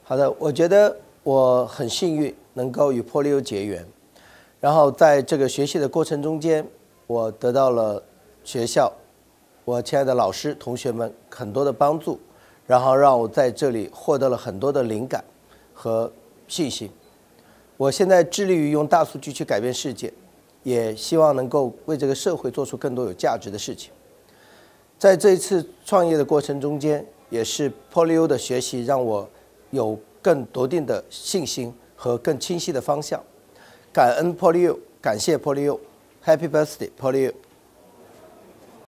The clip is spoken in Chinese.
好的，我觉得我很幸运能够与 Polio 结缘，然后在这个学习的过程中间，我得到了学校、我亲爱的老师、同学们很多的帮助，然后让我在这里获得了很多的灵感和信心。我现在致力于用大数据去改变世界，也希望能够为这个社会做出更多有价值的事情。在这一次创业的过程中间，也是 Polio 的学习让我有更笃定的信心和更清晰的方向。感恩 Polio， 感谢 Polio， Happy Birthday Polio。